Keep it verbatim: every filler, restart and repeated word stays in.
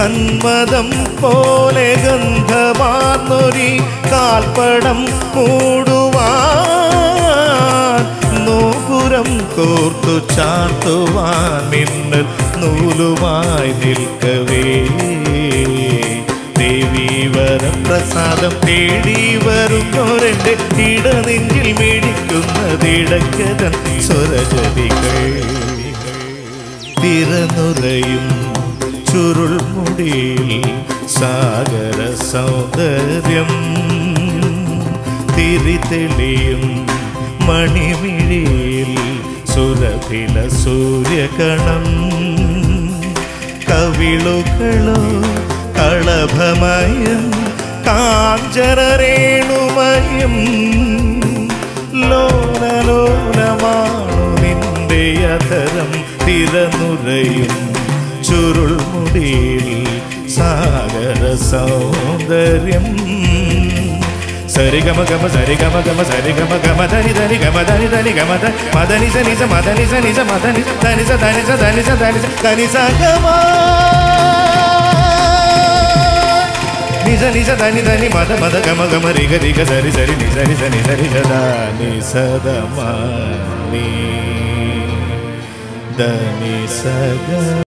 കന്മദം പോലെ ഗന്ധമാർന്നൊരി കാൽപ്പടം മൂടുവാൻ നൂപുരം കോർത്തു ചാർത്തുവാൻ മിന്നൽ നൂലുമായി നിൽക്കവേ ദേവീവരം പ്രസാദം തേടി വരുന്നോരെൻ്റെ ഇടനെഞ്ചിൽ മിടിക്കുന്നതിടക്കതൻ സ്വരജതികൾ തിരനുറയും ചുരുൾമുടിയിൽ സാഗര സൗന്ദര്യം തിരിതെളിയും മണിമിഴിയിൽ സുരഭില സൂര്യകണം കവിളുകളോ കളഭമയം കാഞ്ചരരേണുമയം ലോലലോലമാണു നിന്റെ അധരം തിരനുറയും ചുരുൾമുടിയിൽ സാഗര സൗന്ദര്യം സരിഗമ ഗമ സരിഗമ ഗമ സരിഗമ ഗമ ധനി ധനി ഗമ ധനി ധനി ഗമ ധ മദനി സ നിസ മദനി സ നിസ മദനി ധനി സ ധനി സ ധനി സ ധനി സ ധനി സ ഗമ നിസ നിസ ധനി ധനി മദ മദ ഗമ ഗമ രിഗ രിഗ സരി സരി നിസ നിസ നിസ നിസ ധ നി സ ധ മ നി ധ നി സ ഗ